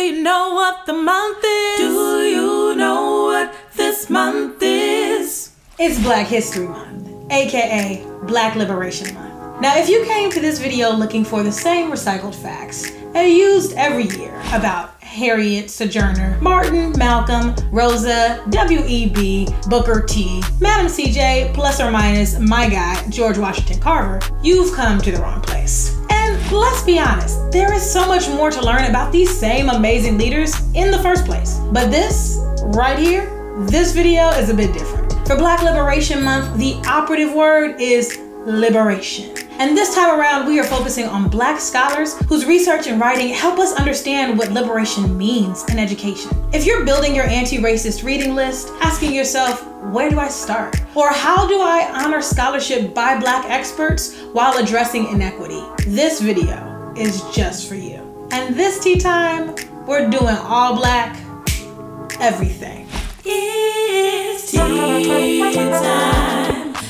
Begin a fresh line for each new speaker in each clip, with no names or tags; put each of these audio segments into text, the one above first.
you know what the month is? Do you know what this month is?
It's Black History Month, aka Black Liberation Month. Now, if you came to this video looking for the same recycled facts that are used every year about Harriet, Sojourner, Martin, Malcolm, Rosa, W.E.B., Booker T, Madam C.J., plus or minus my guy, George Washington Carver, you've come to the wrong place. And let's be honest, there is so much more to learn about these same amazing leaders in the first place. But this, right here, this video is a bit different. For Black Liberation Month, the operative word is liberation. And this time around, we are focusing on Black scholars whose research and writing help us understand what liberation means in education. If you're building your anti-racist reading list, asking yourself, where do I start? Or how do I honor scholarship by Black experts while addressing inequity? This video is just for you. And this tea time, we're doing all Black, everything.
It's tea time,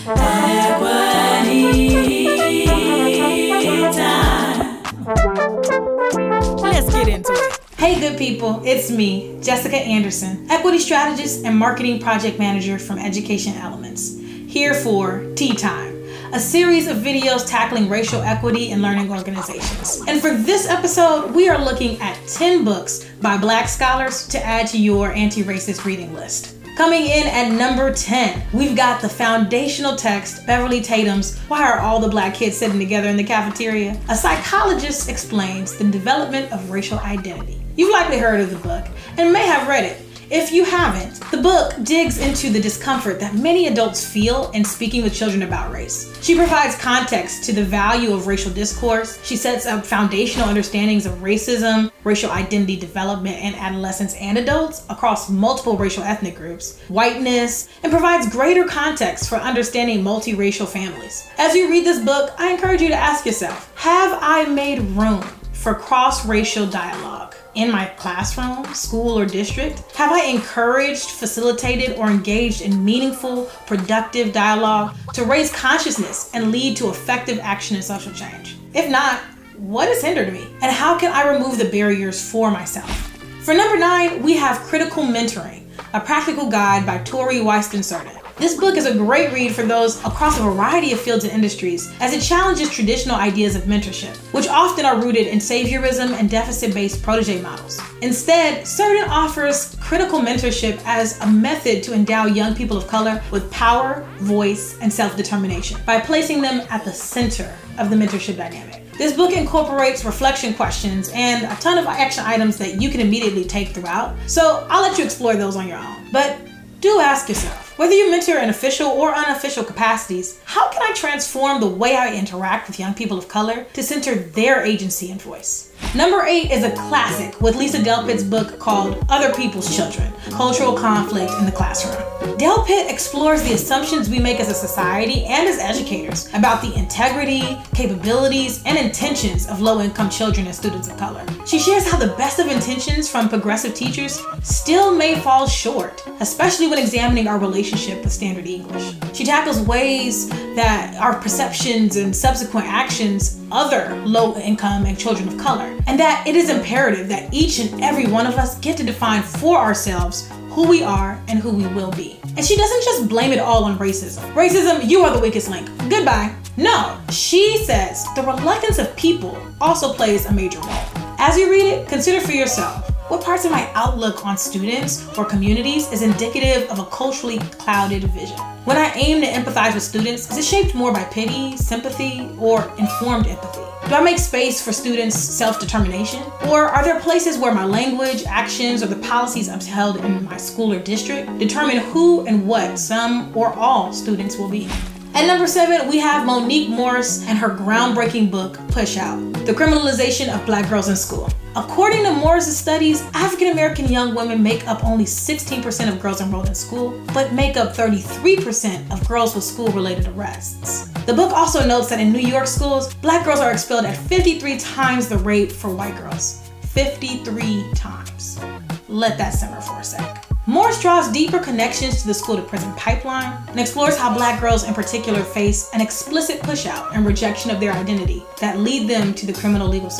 equity time. Let's get into it.
Hey good people, it's me, Jessica Anderson, Equity Strategist and Marketing Project Manager from Education Elements, here for Tea Time, a series of videos tackling racial equity in learning organizations. And for this episode, we are looking at 10 books by Black scholars to add to your anti-racist reading list. Coming in at number 10, we've got the foundational text, Beverly Tatum's Why Are All the Black Kids Sitting Together in the Cafeteria? A psychologist explains the development of racial identity. You've likely heard of the book and may have read it. If you haven't, the book digs into the discomfort that many adults feel in speaking with children about race. She provides context to the value of racial discourse. She sets up foundational understandings of racism, racial identity development in adolescents and adults across multiple racial ethnic groups, whiteness, and provides greater context for understanding multiracial families. As you read this book, I encourage you to ask yourself, have I made room for cross-racial dialogue in my classroom, school, or district? Have I encouraged, facilitated, or engaged in meaningful, productive dialogue to raise consciousness and lead to effective action and social change? If not, what has hindered me? And how can I remove the barriers for myself? For number 9, we have Critical Mentoring, a practical guide by Tori Weiston-Sertan. This book is a great read for those across a variety of fields and industries, as it challenges traditional ideas of mentorship, which often are rooted in saviorism and deficit-based protege models. Instead, Sertan offers critical mentorship as a method to endow young people of color with power, voice, and self-determination by placing them at the center of the mentorship dynamic. This book incorporates reflection questions and a ton of action items that you can immediately take throughout, so I'll let you explore those on your own. But do ask yourself, whether you mentor in official or unofficial capacities, how can I transform the way I interact with young people of color to center their agency and voice? Number 8 is a classic with Lisa Delpit's book called Other People's Children, Cultural Conflict in the Classroom. Delpit explores the assumptions we make as a society and as educators about the integrity, capabilities, and intentions of low-income children and students of color. She shares how the best of intentions from progressive teachers still may fall short, especially when examining our relationship with standard English. She tackles ways that our perceptions and subsequent actions other low-income and children of color, and that it is imperative that each and every one of us get to define for ourselves who we are and who we will be. And she doesn't just blame it all on racism. Racism, you are the weakest link. Goodbye. No, she says the reluctance of people also plays a major role. As you read it, consider for yourself, what parts of my outlook on students or communities is indicative of a culturally clouded vision? When I aim to empathize with students, is it shaped more by pity, sympathy, or informed empathy? Do I make space for students' self-determination? Or are there places where my language, actions, or the policies upheld in my school or district determine who and what some or all students will be? At number 7, we have Monique Morris and her groundbreaking book, Push Out, The Criminalization of Black Girls in School. According to Morris's studies, African-American young women make up only 16% of girls enrolled in school, but make up 33% of girls with school-related arrests. The book also notes that in New York schools, Black girls are expelled at 53 times the rate for white girls. 53 times. Let that simmer for a sec. Morris draws deeper connections to the school-to-prison pipeline and explores how Black girls in particular face an explicit push-out and rejection of their identity that lead them to the criminal legal system.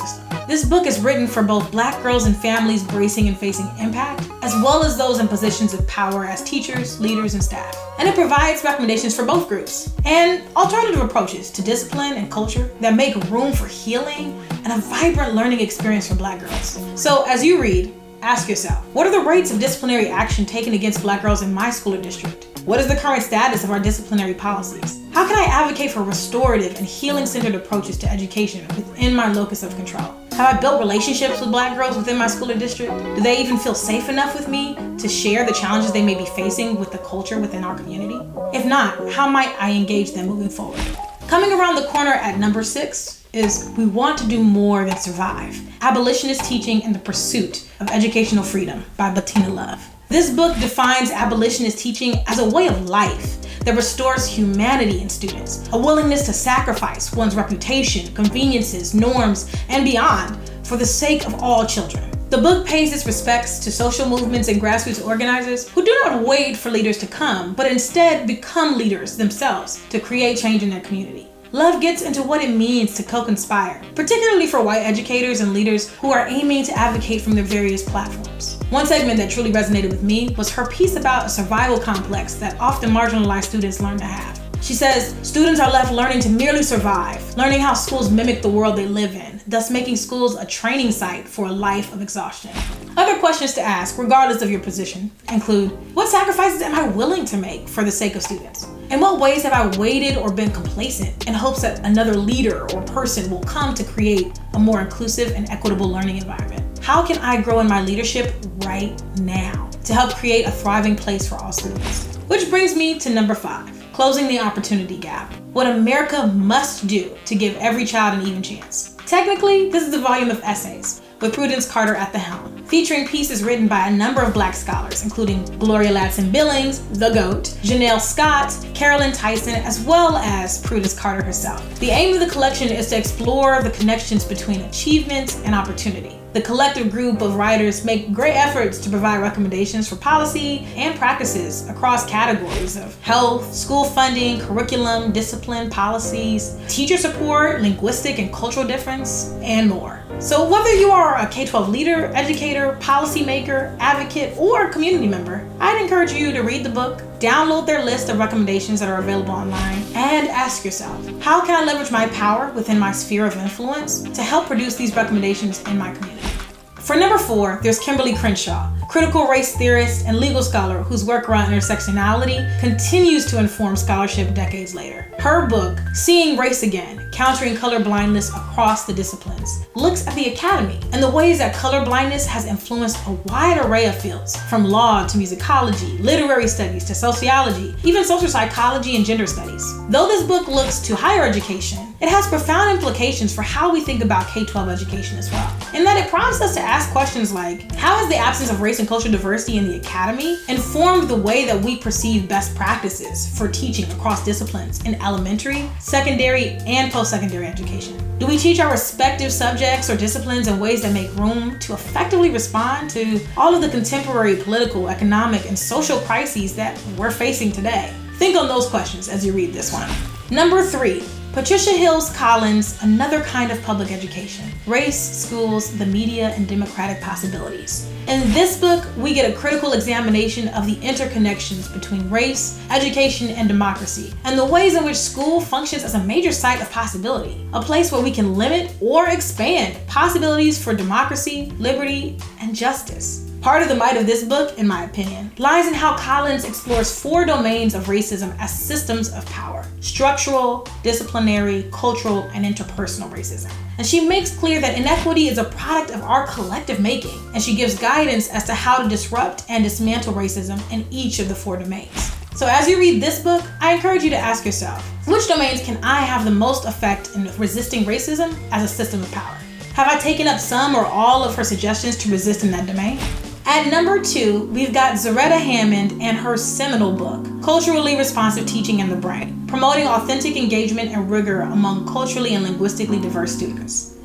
This book is written for both Black girls and families bracing and facing impact, as well as those in positions of power as teachers, leaders, and staff. And it provides recommendations for both groups and alternative approaches to discipline and culture that make room for healing and a vibrant learning experience for Black girls. So as you read, ask yourself, what are the rates of disciplinary action taken against Black girls in my school or district? What is the current status of our disciplinary policies? How can I advocate for restorative and healing-centered approaches to education within my locus of control? Have I built relationships with Black girls within my school or district? Do they even feel safe enough with me to share the challenges they may be facing with the culture within our community? If not, how might I engage them moving forward? Coming around the corner at number 6 is We Want to Do More Than Survive: Abolitionist Teaching and the Pursuit of Educational Freedom by Bettina Love. This book defines abolitionist teaching as a way of life that restores humanity in students, a willingness to sacrifice one's reputation, conveniences, norms, and beyond for the sake of all children. The book pays its respects to social movements and grassroots organizers who do not wait for leaders to come, but instead become leaders themselves to create change in their community. Love gets into what it means to co-conspire, particularly for white educators and leaders who are aiming to advocate from their various platforms. One segment that truly resonated with me was her piece about a survival complex that often marginalized students learn to have. She says, students are left learning to merely survive, learning how schools mimic the world they live in, thus making schools a training site for a life of exhaustion. Other questions to ask, regardless of your position, include, what sacrifices am I willing to make for the sake of students? In what ways have I waited or been complacent in hopes that another leader or person will come to create a more inclusive and equitable learning environment? How can I grow in my leadership right now to help create a thriving place for all students? Which brings me to number 5, closing the opportunity gap: what America must do to give every child an even chance. Technically, this is the volume of essays, with Prudence Carter at the helm, featuring pieces written by a number of Black scholars, including Gloria Ladson-Billings, the GOAT, Janelle Scott, Carolyn Tyson, as well as Prudence Carter herself. The aim of the collection is to explore the connections between achievement and opportunity. The collective group of writers make great efforts to provide recommendations for policy and practices across categories of health, school funding, curriculum, discipline, policies, teacher support, linguistic and cultural difference, and more. So whether you are a K-12 leader, educator, policymaker, advocate, or community member, I'd encourage you to read the book, download their list of recommendations that are available online, and ask yourself, how can I leverage my power within my sphere of influence to help produce these recommendations in my community? For number 4, there's Kimberly Crenshaw, critical race theorist and legal scholar whose work around intersectionality continues to inform scholarship decades later. Her book, Seeing Race Again: Countering Colorblindness Across the Disciplines, looks at the academy and the ways that colorblindness has influenced a wide array of fields, from law to musicology, literary studies to sociology, even social psychology and gender studies. Though this book looks to higher education, it has profound implications for how we think about K-12 education as well, in that it prompts us to ask questions like, how has the absence of race and cultural diversity in the academy informed the way that we perceive best practices for teaching across disciplines in elementary, secondary, and post-secondary education? Do we teach our respective subjects or disciplines in ways that make room to effectively respond to all of the contemporary political, economic, and social crises that we're facing today? Think on those questions as you read this one. Number 3, Patricia Hills Collins' Another Kind of Public Education: Race, Schools, the Media, and Democratic Possibilities. In this book, we get a critical examination of the interconnections between race, education, and democracy, and the ways in which school functions as a major site of possibility, a place where we can limit or expand possibilities for democracy, liberty, and justice. Part of the might of this book, in my opinion, lies in how Collins explores 4 domains of racism as systems of power: structural, disciplinary, cultural, and interpersonal racism. And she makes clear that inequity is a product of our collective making, and she gives guidance as to how to disrupt and dismantle racism in each of the 4 domains. So as you read this book, I encourage you to ask yourself, which domains can I have the most effect in resisting racism as a system of power? Have I taken up some or all of her suggestions to resist in that domain? At number 2, we've got Zaretta Hammond and her seminal book, Culturally Responsive Teaching in the Brain, promoting authentic engagement and rigor among culturally and linguistically diverse students.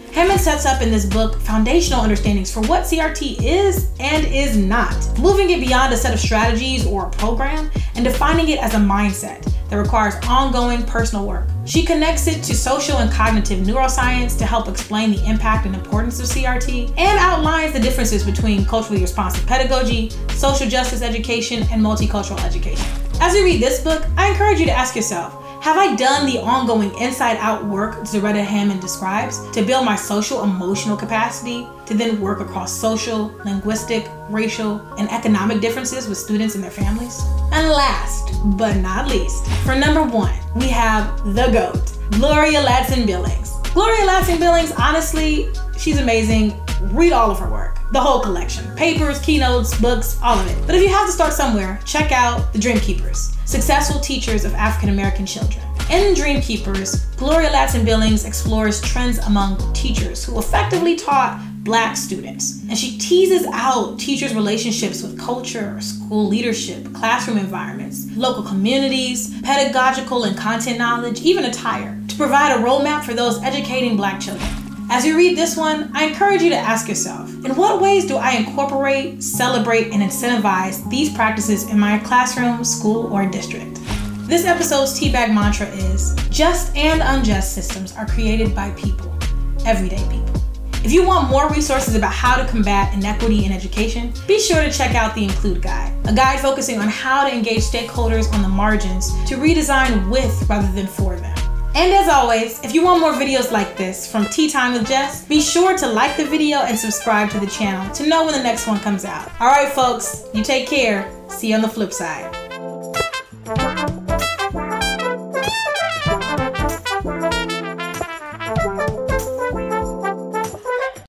Hammond sets up in this book foundational understandings for what CRT is and is not, moving it beyond a set of strategies or a program and defining it as a mindset that requires ongoing personal work. She connects it to social and cognitive neuroscience to help explain the impact and importance of CRT, and outlines the differences between culturally responsive pedagogy, social justice education, and multicultural education. As you read this book, I encourage you to ask yourself, have I done the ongoing inside-out work Zaretta Hammond describes to build my social-emotional capacity to then work across social, linguistic, racial, and economic differences with students and their families? And last but not least, for number 1, we have the GOAT, Gloria Ladson-Billings. Gloria Ladson-Billings, honestly, she's amazing. Read all of her work, the whole collection, papers, keynotes, books, all of it. But if you have to start somewhere, check out The Dream Keepers, Successful Teachers of African American Children. In Dream Keepers, Gloria Ladson-Billings explores trends among teachers who effectively taught Black students. And she teases out teachers' relationships with culture, school leadership, classroom environments, local communities, pedagogical and content knowledge, even attire, to provide a roadmap for those educating Black children. As you read this one, I encourage you to ask yourself, in what ways do I incorporate, celebrate, and incentivize these practices in my classroom, school, or district? This episode's Teabag mantra is, just and unjust systems are created by people, everyday people. If you want more resources about how to combat inequity in education, be sure to check out the Include Guide, a guide focusing on how to engage stakeholders on the margins to redesign with rather than for them. And as always, if you want more videos like this from Tea Time with Jess, be sure to like the video and subscribe to the channel to know when the next one comes out. All right, folks, you take care. See you on the flip side.